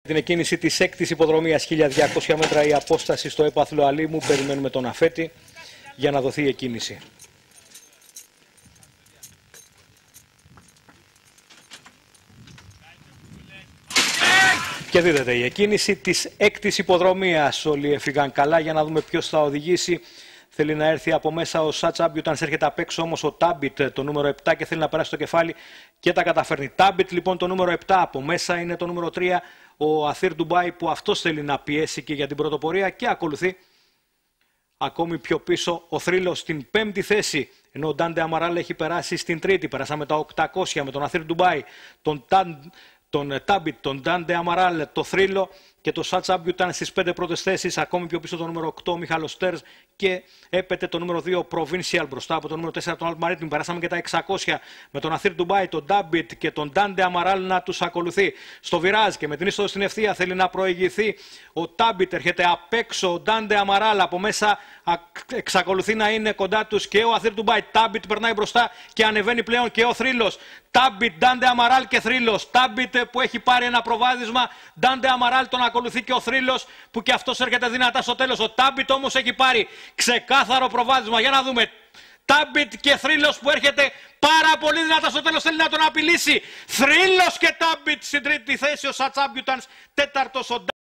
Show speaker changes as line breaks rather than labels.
Την εκκίνηση της 6ης υποδρομίας, 1200 μέτρα η απόσταση στο έπαθλο Αλήμου. Περιμένουμε τον αφέτη για να δοθεί η εκκίνηση. Και δίδεται η εκκίνηση της 6ης υποδρομίας. Όλοι έφυγαν καλά για να δούμε ποιος θα οδηγήσει. Θέλει να έρθει από μέσα ο Σατσάμπιουτανς, έρχεται απ' έξω όμως ο Τάμπιτ, το νούμερο 7, και θέλει να περάσει το κεφάλι και τα καταφέρνει. Τάμπιτ λοιπόν το νούμερο 7, από μέσα είναι το νούμερο 3, ο Αθήρ Ντουμπάι, που αυτός θέλει να πιέσει και για την πρωτοπορία, και ακολουθεί ακόμη πιο πίσω ο Θρύλος στην 5η θέση. Ενώ ο Ντάντε Αμαράλ έχει περάσει στην 3η. Περάσαμε τα 800 με τον Αθήρ Ντουμπάι, τον Τάμπιτ, τον Ντάντε Αμαράλ, το Θρύλο και το Σατσάμπιουτανς στις 5 πρώτες θέσεις. Ακόμη πιο πίσω το νούμερο 8, ο Μιχάλος Στέρς, και έπεται το νούμερο 2, Provincial, μπροστά από το νούμερο 4, τον Αλμαρίτιμ. Περάσαμε και τα 600 με τον Αθήρ Ντουμπάι, τον Τάμπιτ και τον Ντάντε Αμαράλ να τους ακολουθεί. Στο βιράζ και με την είσοδο στην ευθεία θέλει να προηγηθεί ο Τάμπιτ, έρχεται απ' έξω ο Ντάντε Αμαράλ, από μέσα εξακολουθεί να είναι κοντά τους και ο Αθήρ Ντουμπάι. Τάμπιτ περνάει μπροστά και ανεβαίνει πλέον και ο Θρύλος. Τάμπιτ, Ντάντε Αμαράλ και Θρύλος. Τάμπιτ που έχει πάρει ένα προβάδισμα, Ντάντε Αμαράλ τον ακολουθεί και ο Θρύλος που και αυτός έρχεται δυνατά στο τέλος. Ο Τάμπιτ όμως έχει πάρει ξεκάθαρο προβάδισμα. Για να δούμε. Τάμπιτ και Θρύλος που έρχεται πάρα πολύ δυνατά στο τέλος, θέλει να τον απειλήσει. Θρύλος και Τάμπιτ στην 3η θέση, ο Σατσάμπιουτανς 4ος, ο